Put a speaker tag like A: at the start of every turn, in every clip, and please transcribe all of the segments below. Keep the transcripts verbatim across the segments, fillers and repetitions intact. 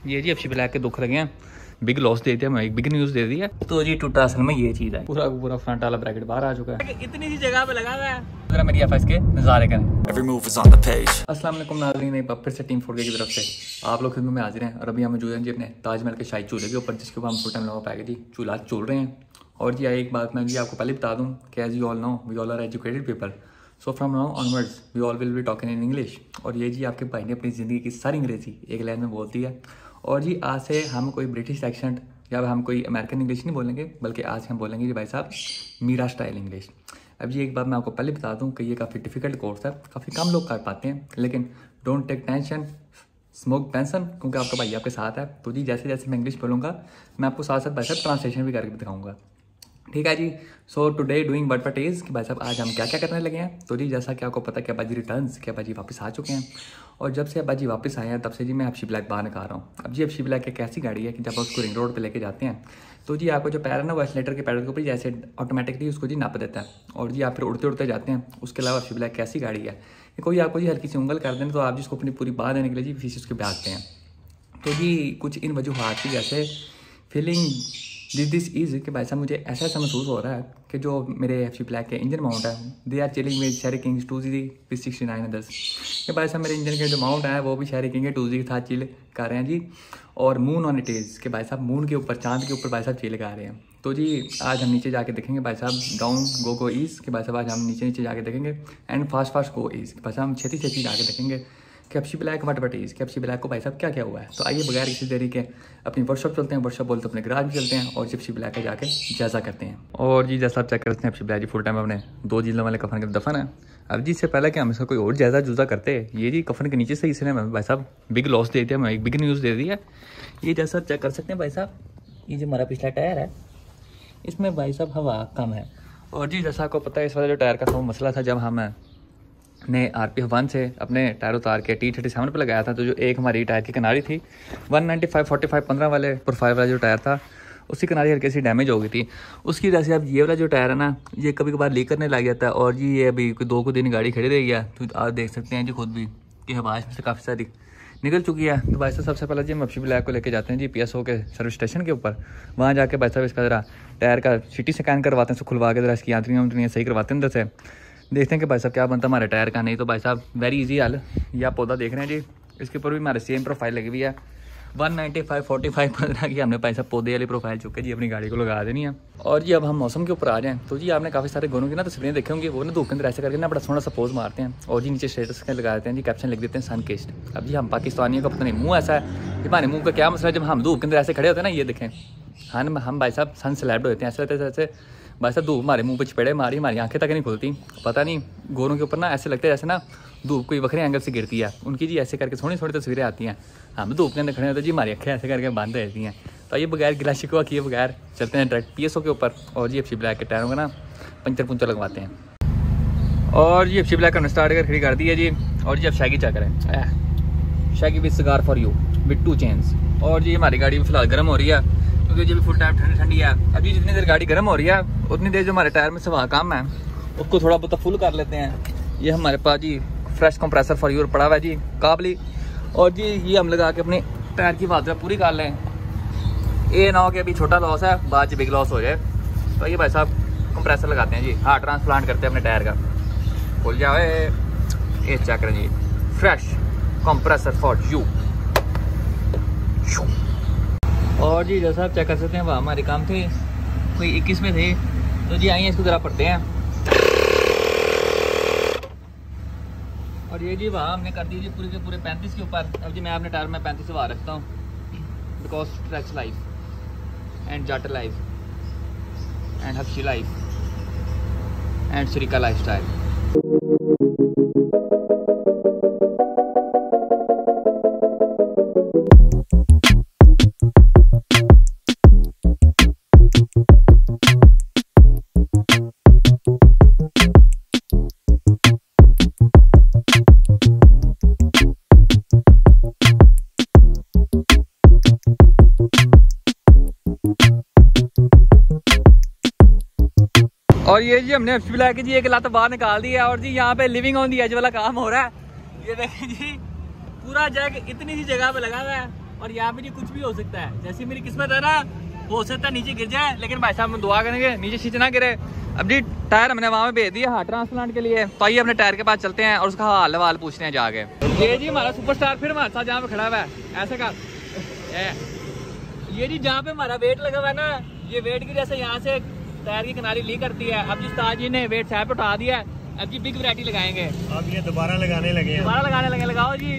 A: ये जी F C black के दुख लगे हैं, बिग लॉस दे दिया, मैं एक बिग न्यूज़ दे दी है। तो जी टूटा असल में ये चीज़ है, पूरा पूरा फ्रंट वाला ब्रैकेट बाहर आ चुका है, इतनी सी जगह पे लगा हुआ है। अगर मेरी एफ एस के नज़ारे करें। अस्सलाम वालेकुम नाज़रीन, एक बार फिर से टीम फोर के की तरफ से आप लोग खिदमत में हाजिर हैं। और अभी हम मौजूद हैं जी अपने ताजमहल के शाही चूल्हे के ऊपर, जिसके ऊपर हम फुल टाइम लगा पाएंगे जी चूल्हा चूल रहे हैं। और जी एक बात मैं जी आपको पहले बता दूँ कि as you all know we all are educated people, so from now onwards we all will be talking in English. और ये जी आपके भाई ने अपनी ज़िंदगी की सारी अंग्रेज़ी एक लाइन में बोलती है। और जी आज से हम कोई ब्रिटिश एक्सेंट या हम कोई अमेरिकन इंग्लिश नहीं बोलेंगे, बल्कि आज हम बोलेंगे जी भाई साहब मीरा स्टाइल इंग्लिश। अब जी एक बात मैं आपको पहले बता दूं कि ये काफ़ी डिफिकल्ट कोर्स है, काफ़ी कम लोग कर पाते हैं, लेकिन don't take tension, smoke pension, क्योंकि आपका भाई आपके साथ है। तो जी जैसे जैसे मैं इंग्लिश बोलूँगा मैं आपको साथ साथ भाई साहब ट्रांसलेशन भी करके दिखाऊंगा, ठीक है जी। So today doing what what is कि भाई साहब आज हम क्या क्या करने लगे हैं। तो जी जैसा कि आपको पता है कि अब्बा जी रिटर्न्स के अब्बा जी वापस आ चुके हैं। और जब से अब्बा जी वापस आए हैं तब से जी मैं एफसी ब्लैक बाहर निकाल रहा हूँ। अब जी एफसी ब्लैक एक ऐसी गाड़ी है कि जब आप उसको रिंग रोड पे लेके जाते हैं तो जी आपको जो पैर है ना वो एक्सीलेटर के पैर के ऊपर जैसे ऑटोमेटिकली उसको जी नाप देता है। और जी आप फिर उड़ते उड़ते जाते हैं। उसके अलावा एफसी ब्लैक कैसी गाड़ी है कि कोई आपको जी हल्की सी उंगल कर दें तो आप जिसको अपनी पूरी बात देने के लिए जी फीस उसके भागते हैं। तो जी कुछ इन वजूहत की जैसे फीलिंग दिस दिस इज़ कि भाई साहब मुझे ऐसा ऐसा महसूस हो रहा है कि जो मेरे एफ सी ब्लैक के इंजन माउंट है they are chilling with sherry kings two जी विद सिक्सटी नाइन अदर्स। कि भाई साहब मेरे इंजन के जो माउंट है वो भी शेरी किंग के टू जी के साथ चिल कर रहे हैं जी। और मून ऑन इट इज़ कि भाई साहब मून के ऊपर चांद के ऊपर भाई साहब चिल कर रहे हैं। तो जी आज हम नीचे जाके देखेंगे भाई साहब डाउन गो गो ईज कि भाई साहब आज हम नीचे नीचे जाके देखेंगे and fast fast go is भाई साहब हम छेती छेती जाके देखेंगे कि F C black what what is कि एफसी ब्लैक को भाई साहब क्या क्या हुआ है। तो आइए बगैर किसी देरी के अपनी वर्कशॉप चलते हैं, वर्कशॉप बोलते अपने गराज में चलते हैं और एफसी ब्लैक का जाके जायजा करते हैं। और जी जैसा आप चेक करते हैं एफसी ब्लैक जी फुल टाइम अपने दो जिलों वाले कफन के दफन है। अब जी इससे पहले कि हम इसका कोई और जायजा जुजा करते ये जी कफन के नीचे से इसने भाई साहब बिग लॉस दे दिया, मैं एक बिग न्यूज़ दे दी है। ये जैसा आप चेक कर सकते हैं भाई साहब, ये जो हमारा पिछला टायर है इसमें भाई साहब हवा कम है। और जी जैसा आपको पता है इस वाले जो टायर का मसला था, जब हम ने आर पी एफ वन से अपने टायर उतार के टी थर्टी सेवन पर लगाया था तो जो एक हमारी टायर की किनारी थी one ninety five forty five पंद्रह वाले प्रोफाइल वाला जो टायर था उसकी किनारी हल्की सी डैमेज हो गई थी। उसकी वजह से अब ये वाला जो टायर है ना ये कभी कभार लीक करने लग जाता है। और जी ये अभी दो को दिन गाड़ी खड़ी रही है तो आप देख सकते हैं जी खुद भी कि हवा इसमें से काफ़ी सारी निकल चुकी है। तो भाई साहब सबसे पहले जी हम एफसी ब्लैक को लेके जाते हैं जी पी एस ओ के सर्विस स्टेशन के ऊपर। वहाँ जाके भाई साहब इसका ज़रा टायर का सिटी स्कैन करवाते हैं, उसको खुलवा के ज़रा इसकी आंतरियाँ उंतरियाँ सही करवाते हैं अंदर से, देखते हैं कि भाई साहब क्या बनता है हमारे टायर का। नहीं तो भाई साहब वेरी इजी हल, ये आप पौधा देख रहे हैं जी इसके ऊपर भी हमारे सेम प्रोफाइल लगी हुई है one ninety five forty five पंद्रह की हमने भाई साहब पौधे वाली प्रोफाइल चुके जी अपनी गाड़ी को लगा देनी है। और जी अब हम मौसम के ऊपर आ जाएँ तो जी आपने काफ़ी सारे गोनों की ना तस्वीरें देखे होंगे, वो ना धूप के अंदर ऐसे करके ना बड़ा सोना सा पोज मारते हैं और जी नीचे स्टेटस के लगा देते हैं जी कैप्शन लिख देते हैं सन किस्ड। अब जी हम पाकिस्तानियों का पता नहीं मुँह ऐसा है कि हमारे मुँह का क्या मसला है, जब हम धूप के अंदर ऐसे खड़े होते हैं ना ये देखें हम हम भाई साहब सन स्लैब्ड होते हैं ऐसे रहते ऐसे भाई साहब धूप हमारे मुंह पे चपेड़े मारी, हमारी आंखें तक नहीं खुलती। पता नहीं गोरों के ऊपर ना ऐसे लगता है जैसे ना धूप कोई वक्रे एंगल से गिरती है, उनकी जी ऐसे करके थोड़ी थोड़ी तस्वीरें आती हैं। हम धूप के अंदर खड़े होते जी हमारी आंखें ऐसे करके बंद रहती हैं। तो ये बगैर गिला शिकवा किए बगैर चलते हैं डायरेक्ट पी एस ओ के ऊपर और जी एफसी ब्लैक के टायरों का ना पंचर पुंचर लगवाते हैं। और जी एफसी ब्लैक का स्टार्ट कर खड़ी कर दी है जी। और जी अब शैगी चेक करें, shaggy with cigar for you with two chains. और जी हमारी गाड़ी फिलहाल गर्म हो रही है क्योंकि जब फुल टाइम ठंडी ठंडी है। अभी जितनी देर गाड़ी गर्म हो रही है उतनी देर जो हमारे टायर में से वहाँ काम है उसको थोड़ा बहुत फुल कर लेते हैं। ये हमारे पास जी फ्रेश कंप्रेसर फॉर यूर पड़ा हुआ है जी काबली। और जी ये हम लगा के अपने टायर की बात पूरी कर लें, ये ना हो कि अभी छोटा लॉस है बाद में बिग लॉस हो जाए। तो ये भाई साहब कंप्रेसर लगाते हैं जी, हाँ ट्रांसप्लांट करते हैं अपने टायर का, खुल जाए ये चेक करें जी फ्रेश कंप्रेसर फॉर यू। और जी जैसा आप चेक कर सकते हैं वह हमारे काम थे कोई इक्कीस में थे तो जी आइए इसको ज़रा पढ़ते हैं। और ये जी वहाँ हमने कर दी जी पूरे के पूरे पैंतीस के ऊपर। अब जी मैं अपने टायर में पैंतीस वहाँ रखता हूँ बिकॉज स्ट्रेच लाइफ एंड जाटर लाइफ एंड हफ्शी लाइफ एंड श्रीका लाइफ स्टाइल। और ये जी हमने एफसी ब्लैक की जी एक लात बाहर निकाल दी है और जी यहाँ पे लिविंग ऑन दी एज वाला काम हो रहा है। ये देखें जी पूरा जैक इतनी सी जगह पे लगा हुआ है और यहाँ पे जी कुछ भी हो सकता है, जैसी मेरी किस्मत है ना, हो सकता है नीचे गिर जाए, लेकिन भाई साहब हम दुआ करेंगे नीचे शीचे ना गिरे। अब जी टायर हमने वहाँ पे भेज दिया हार्ट ट्रांसप्लांट के लिए, तो आइए अपने टायर के पास चलते हैं और उसका हाल हवाल पूछते हैं जाके। ये जी हमारा सुपरस्टार फिर हमारे साथ जहाँ पे खड़ा हुआ है, ऐसे का ये जी जहाँ पे हमारा वेट लगा हुआ है ना, ये वेट की जैसे यहाँ से टायर की किनारी ली करती है। अब जी उस्ताद जी ने वेट साहब पे उठा दिया, अब जी बिग वैरायटी लगाएंगे। अब ये दोबारा लगाने लगे दोबारा लगाने लगे लगाओ जी।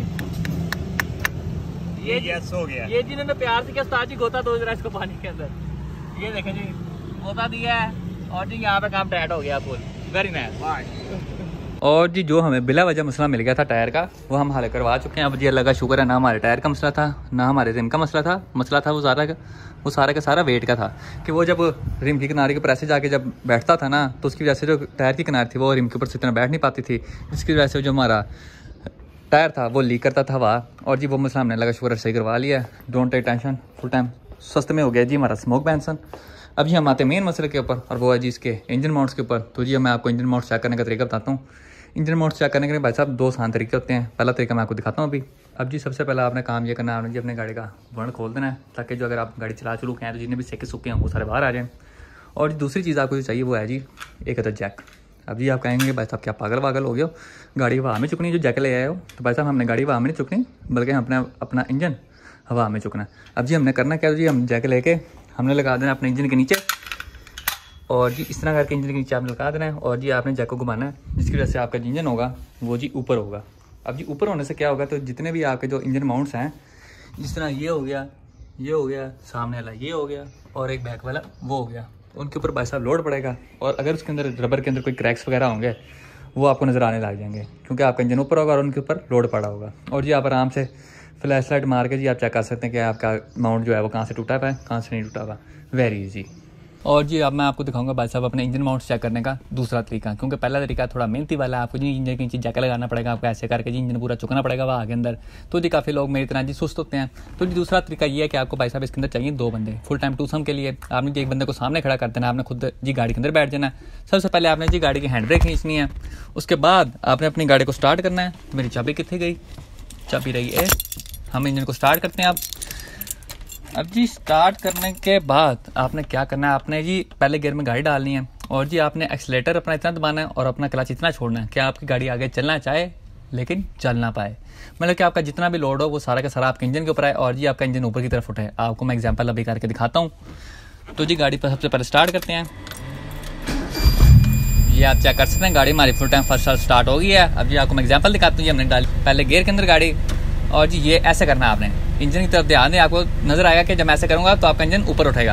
A: ये यस हो गया। ये जिन्होंने प्यार से किया उस्ताद जी गोता दो जरा इसको पानी के अंदर, ये देखें जी गोता दिया है और जी यहाँ पे काम टाइट हो गया फुल। Very nice. और जी जो हमें बिला वजह मसला मिल गया था टायर का, वो हम हल करवा चुके हैं। अब जी अल्लाह का शुक्र है, ना हमारे टायर का मसला था ना हमारे रिम का मसला था। मसला था वो सारा का वो सारा का सारा वेट का था कि वो जब रिम की किनारे के ऊपर ऐसे जाके जब बैठता था ना, तो उसकी वजह से जो टायर की किनारे थी वो रिम के ऊपर से इतना बैठ नहीं पाती थी, जिसकी वजह से जो हमारा टायर था वो लीक करता था हवा। और जी वो मसला हमने लगा शुक्र सही करवा लिया। Don't take tension, full time सस्ते में हो गया जी हमारा स्मोक बेंसन। अभी हम आते हैं मेन मसले के ऊपर, और वो है जी इसके इंजन माउंट्स के ऊपर। तो जी मैं आपको इंजन माउंट्स चेक करने का तरीका बताता हूँ। इंजन माउंट्स चेक करने के लिए भाई साहब दो आसान तरीके होते हैं। पहला तरीका मैं आपको दिखाता हूँ अभी। अब जी सबसे पहले आपने काम ये करना है, आपने जी अपने गाड़ी का वर्न खोल देना है, ताकि जो अगर आप गाड़ी चला चलू के हैं तो जितने भी सेके सुके हैं वो सारे बाहर आ जाएँ। और दूसरी चीज़ आपको जो चाहिए वो है जी एक अदर जैक। अब जी आप कहेंगे भाई साहब क्या पागल वागल हो गया हो, गाड़ी हवा में चुकनी जो जैक ले आए हो। तो भाई साहब हमने गाड़ी हवा में नहीं चुकनी, बल्कि हम अपना अपना इंजन हवा में चुकना है। अब जी हमने करना क्या जी, हम जैक लेके हमने लगा देना अपने इंजन के नीचे, और जी इस तरह करके इंजन के नीचे आपने लगा देना है। और जी आपने जैक को घुमाना है, जिसकी वजह से आपका इंजन होगा वो जी ऊपर होगा। अब जी ऊपर होने से क्या होगा, तो जितने भी आपके जो इंजन माउंट्स हैं, जिस तरह ये हो गया, ये हो गया, सामने वाला ये हो गया और एक बैक वाला वो हो गया, उनके ऊपर भाई साहब लोड पड़ेगा। और अगर उसके अंदर रबर के अंदर कोई क्रैक्स वगैरह होंगे वो आपको नज़र आने लग जाएंगे, क्योंकि आपका इंजन ऊपर होगा और उनके ऊपर लोड पड़ा होगा। और जी आप आराम से फ्लैश लाइट मार के जी आप चेक कर सकते हैं कि आपका माउंट जो है वो कहाँ से टूटा हुआ है, कहाँ से नहीं टूटा हुआ। Very easy. और जी अब मैं आपको दिखाऊंगा भाई साहब अपने इंजन माउंट चेक करने का दूसरा तरीका, क्योंकि पहला तरीका थोड़ा मेहनती वाला है। आपको जी इंजन के नीचे जैक लगाना पड़ेगा, आपको ऐसे करके जी इंजन पूरा चुकना पड़ेगा वहाँ के अंदर। तो जी काफ़ी लोग मेरी तरह जी सुस्त होते हैं। तो जी दूसरा तरीका ये है कि आपको भाई साहब इसके अंदर चाहिए दो बंदे फुल टाइम टूसम के लिए। आपने जी एक बंदे को सामने खड़ा कर देना, आपने खुद जी गाड़ी के अंदर बैठ जाना है। सबसे पहले आपने जी गाड़ी की हैंड ब्रेक खींचनी है, उसके बाद आपने अपनी गाड़ी को स्टार्ट करना है। मेरी चाबी कितनी गई, चाबी रही है। हम इंजन को स्टार्ट करते हैं। आप अब जी स्टार्ट करने के बाद आपने क्या करना है, आपने जी पहले गियर में गाड़ी डालनी है, और जी आपने एक्सीलेटर अपना इतना दबाना है और अपना क्लच इतना छोड़ना है कि आपकी गाड़ी आगे चलना चाहे लेकिन चल ना पाए। मतलब कि आपका जितना भी लोड हो वो सारा का सारा आपके इंजन के ऊपर आए और जी आपका इंजन ऊपर की तरफ उठे। आपको मैं एग्जांपल अभी करके दिखाता हूँ। तो जी गाड़ी पर सबसे पहले स्टार्ट करते हैं। ये आप चेक कर सकते हैं गाड़ी हमारी फुल टाइम फर्स्ट स्टार्ट हो गई है। अब जी आपको मैं एग्जाम्पल दिखाता हूँ। जी हमने डाली पहले गियर के अंदर गाड़ी, और जी ये ऐसे करना है आपने, इंजन की तरफ ध्यान दें। आपको नजर आएगा कि जब मैं ऐसे करूंगा तो आपका इंजन ऊपर उठेगा।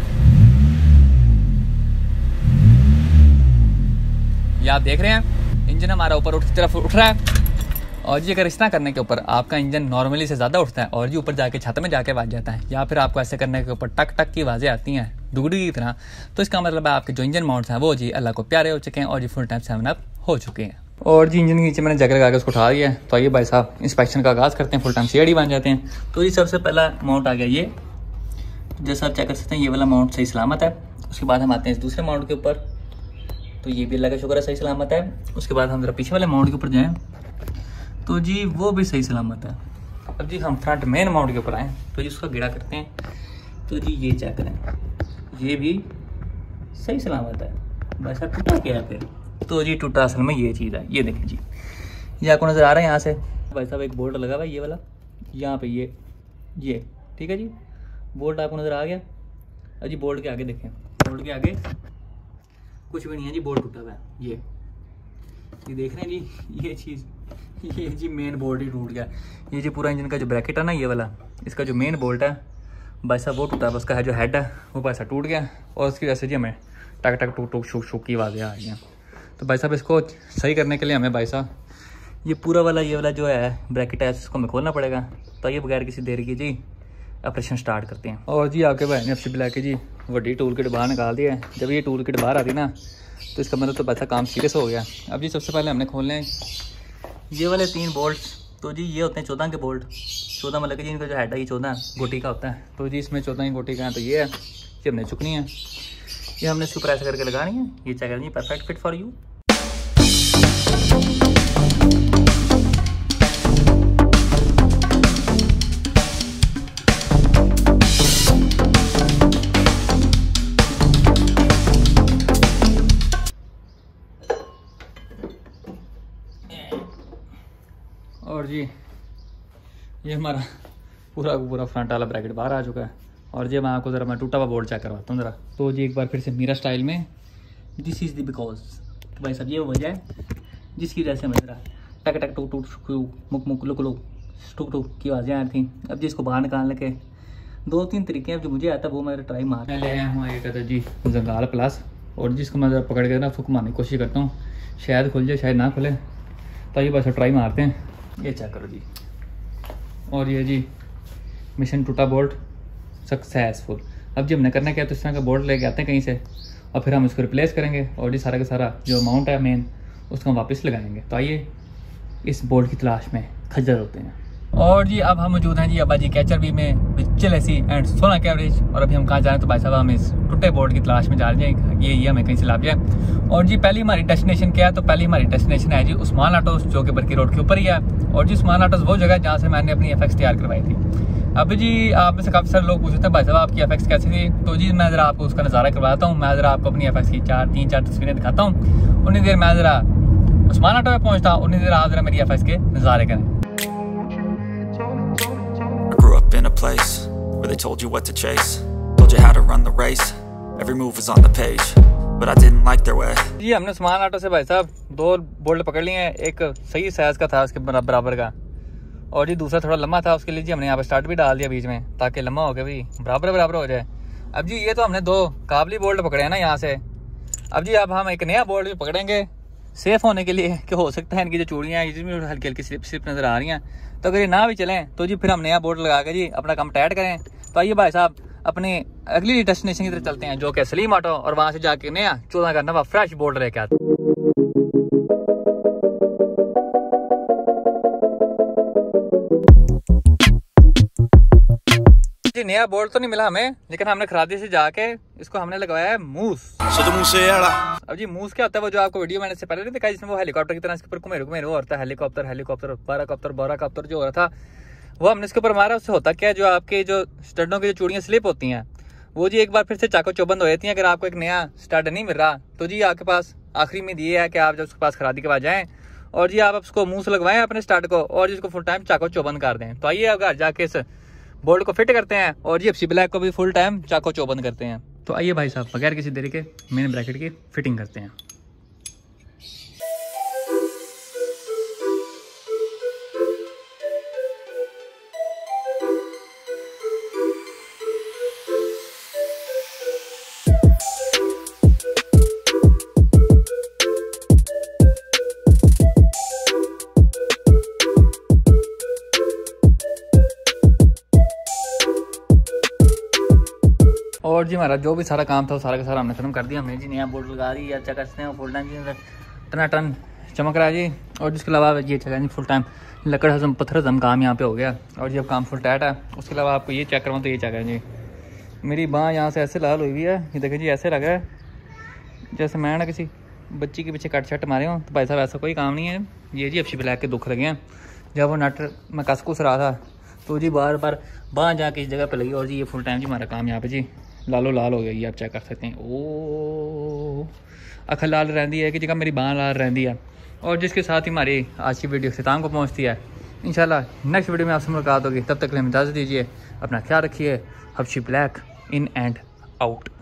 A: ये आप देख रहे हैं इंजन हमारा ऊपर उठ की तरफ उठ रहा है। और जी अगर इस तरह करने के ऊपर आपका इंजन नॉर्मली से ज़्यादा उठता है और जी ऊपर जाके छत में जाके बज जाता है, या फिर आपको ऐसे करने के ऊपर टक टक की आवाज़ें आती हैं दुगड़ी की तरह, तो इसका मतलब है आपके जो इंजन माउंट्स हैं वो जी अल्लाह को प्यारे हो चुके हैं और जी फुल टाइम सेवन अप हो चुके हैं। और जी इंजन के नीचे मैंने जैक लगा के उसको उठा दिया है। तो आइए भाई साहब इंस्पेक्शन का आगाज़ करते हैं, फुल टाइम सीआईडी बन जाते हैं। तो ये सबसे पहला माउंट आ गया, ये जैसा आप चेक कर सकते हैं ये वाला माउंट सही सलामत है। उसके बाद हम आते हैं इस दूसरे माउंट के ऊपर, तो ये भी अल्लाह का शुक्र है सही सलामत है। उसके बाद हम जरा पीछे वाले माउंट के ऊपर जाएँ तो जी वो भी सही सलामत है। अब जी हम फ्रंट मेन माउंट के ऊपर आएँ तो जी उसका गिड़ा करते हैं। तो जी ये चेक करें, ये भी सही सलामत है। भाई साहब टूटा क्या है फिर? तो जी टूटा असल में ये चीज़ है, ये देखें जी, ये आपको नज़र आ रहा है यहाँ से भाई साहब एक बोल्ट लगा हुआ है ये वाला, यहाँ पे ये ये ठीक है जी, बोल्ट आपको नज़र आ गया। अब जी बोल्ट के आगे देखें, बोल्ट के आगे कुछ भी नहीं है जी, बोल्ट टूटा हुआ है। ये ये देख रहे हैं जी, ये चीज़ ये जी मेन बोल्ट ही टूट गया। ये जी पूरा इंजन का जो ब्रैकेट है ना ये वाला, इसका जो मेन बोल्ट है भाई साहब वो टूटा है। उसका है जो हेड है वो भाई साहब टूट गया, और उसकी वजह से जी हमें टक टक टूक टूक शुक शुक की आवाज़ें आ रही हैं। तो भाई साहब इसको सही करने के लिए हमें भाई साहब ये पूरा वाला ये वाला जो है ब्रैकेट है इसको हमें खोलना पड़ेगा। तो ये बगैर किसी देरी की जी ऑपरेशन स्टार्ट करते हैं। और जी आपके भाई ने अपनी बुला के जी वड्डी टूल किट बाहर निकाल दिया है। जब ये टूल किट बाहर आती ना तो इसका मतलब तो पैसा काम सीरियस हो गया। अब जी सबसे पहले हमने खोलने हैं ये वाले तीन बोल्ट्स। तो जी ये होते हैं चौदह के बोल्ट, चौदह मतलब कि जी इनका जो हेड है ये चौदह गोटी का होता है। तो जी इसमें चौदह ही गोटी का है। तो ये है ये हमने चुकनी है, ये हमने इसके ऊपर ऐसे करके लगानी है। ये चेक करनी है, परफेक्ट फिट फॉर यू। जी ये हमारा पूरा पूरा फ्रंट वाला ब्रैकेट बाहर आ चुका है। और जी मैं आपको ज़रा मैं टूटा हुआ बोल्ट चेक करवाता हूँ ज़रा। तो जी एक बार फिर से मीरा स्टाइल में, दिस इज़ द बिकॉज भाई साहब ये वो वजह है जिसकी वजह से मैं ज़रा टक टक टूक टूक मुक मुक लुक लुक टुक टुक की आवाज़ें आ रही थी। अब जिसको बाहर निकालने के दो तीन तरीके हैं जो मुझे आता है वो मैं ट्राई मार ले आया हूँ। एक कहता जी जंगाल प्लस, और जिसको मैं ज़रा पकड़ के ना फुक मारने की कोशिश करता हूँ, शायद खुल जाए शायद ना खुले, तो ये बस ट्राई मारते हैं। ये चेक करो जी, और ये जी मिशन टूटा बोल्ट सक्सेसफुल। अब जी हमने करना क्या है, तो इस तरह का बोल्ट लेके आते हैं कहीं से और फिर हम इसको रिप्लेस करेंगे और जी सारा का सारा जो अमाउंट है मेन उसको हम वापस लगाएंगे। तो आइए इस बोल्ट की तलाश में खज्जर होते हैं। और जी अब हम मौजूद हैं जी अब्बा जी कैचर बी में विद चिलेसी एंड सोना कैवरेज। और अभी हम कहाँ जा रहे हैं, तो भाई साहब हम इस टूटे बोर्ड की तलाश में जा रहे हैं, ये ये हमें कहीं से लाभ जाए। और जी पहली हमारी डेस्टिनेशन क्या है, तो पहली हमारी डेस्टिनेशन है जी उस्मान ऑटोस, जो कि बरकी रोड के ऊपर ही है। और जी उस्मान ऑटोस वो जगह है जहाँ से मैंने अपनी एफ एक्स तैयार करवाई थी। अब जी आप में से काफ़ी सारे लोग पूछते हैं भाई साहब आपकी एफ एक्स कैसी थी, तो जी मैं ज़रा आपको उसका नज़ारा करवाता हूँ। मैं ज़रा आपको अपनी एफ एक्स की चार तीन चार तस्वीरें दिखाता हूँ। उन्हीं देर मैं ज़रा उस्मान ऑटो में पहुँचता हूँ, उन्हीं देर आप ज़रा मेरी एफ एक्स के नज़ारे करें।
B: In a place where they told you what to chase, told you how to run the race, every move was on the page, but I didn't like their way.
A: जी हमने Usman auto से भाई साहब दो bolt पकड़ लिए हैं, एक सही साइज का था उसके बराबर का, और जी दूसरा थोड़ा लंबा था, उसके लिए जी हमने यहाँ पे स्टार्ट भी डाल दिया बीच में ताकि लंबा हो के भी बराबर बराबर हो जाए। अब जी ये तो हमने दो काबली बोल्ट पकड़े हैं ना यहाँ से। अब जी अब हम एक नया बोल्ट भी पकड़ेंगे सेफ होने के लिए, कि हो सकता है इनकी जो चूड़ियाँ हैं जिसमें हल्की हल्की स्लिप स्लिप नजर आ रही हैं, तो अगर ये ना भी चलें तो जी फिर हम नया बोर्ड लगा के जी अपना काम टाइट करें। तो आइए भाई साहब अपनी अगली डेस्टिनेशन की तरफ चलते हैं, जो कि सलीम ऑटो, और वहाँ से जाके नया चौदह का नवा फ्रेश बोर्ड लेके आते हैं। जी नया बोर्ड तो नहीं मिला हमें, लेकिन हमने खरादी से जाके इसको हमने लगवाया है मूस। अब जी मूस क्या होता है, वो जो आपको वीडियो मैंने से पहले नहीं दिखाई, जिसमें वो हेलीकॉप्टर की तरह इसके ऊपर घुमेर घुमेर वो होता है, हेलीकॉप्टर हेलीकॉप्टर बाराकॉप्टर बोराकॉप्टर जो हो रहा था वो हमने इसके ऊपर मारा। उससे होता क्या है, जो आपके जो स्टडों की जो चूड़ियाँ स्लिप होती हैं वो जी एक बार फिर से चाको चौबंद हो जाती हैं। अगर आपको एक नया स्टड नहीं मिल रहा तो जी आपके पास आखिरी में ये है कि आप जब उसके पास खरादी के बाद जाएँ और जी आप उसको मूस लगवाएं अपने स्टड को, और जी उसको फुल टाइम चाको चौबंद कर दें। तो आइए अब घर जाके इस बोल्ट को फिट करते हैं और जी एफसी ब्लैक को भी फुल टाइम चाको चौबंद करते हैं। तो आइए भाई साहब बगैर किसी देरी के मेन ब्रैकेट की फिटिंग करते हैं। और जी हमारा जो भी सारा काम था वो सारा का सारा हमने खत्म कर दिया। हमने जी नया बोर्ड लगा दी या चेक करते हैं फुल टाइम जी टना टन चमक रहा है जी। और जिसके अलावा ये चेक जी फुल टाइम लकड़ हजम पत्थर हजम काम यहाँ पे हो गया, और जब काम फुल टाइट है। उसके अलावा आपको ये चेक करवाऊँ तो ये चेक है जी मेरी बाँह यहाँ से ऐसे लाल हुई हुई है, ये देखें जी ऐसे लगा है जैसे मैं ना किसी बच्ची के पीछे कट शट मारे हूँ। तो भाई साहब ऐसा कोई काम नहीं है, ये जी एफसी ब्लैक के दुख लगे हैं। जब वो नट मैं कस कुस रहा था तो जी बार बार बाँह जाके इस जगह पर लगी, और जी ये फुल टाइम जी हमारा काम यहाँ पे जी लालो लाल हो गया, ये आप चेक कर सकते हैं। ओ अख लाल रहती है कि जगह मेरी बाँह लाल रहती है। और जिसके साथ ही हमारी आज की वीडियो इख्तिताम को पहुँचती है। इंशाल्लाह नेक्स्ट वीडियो में आपसे मुलाकात होगी, तब तक के लिए इजाज़त दीजिए, अपना ख्याल रखिए। F C black in and out.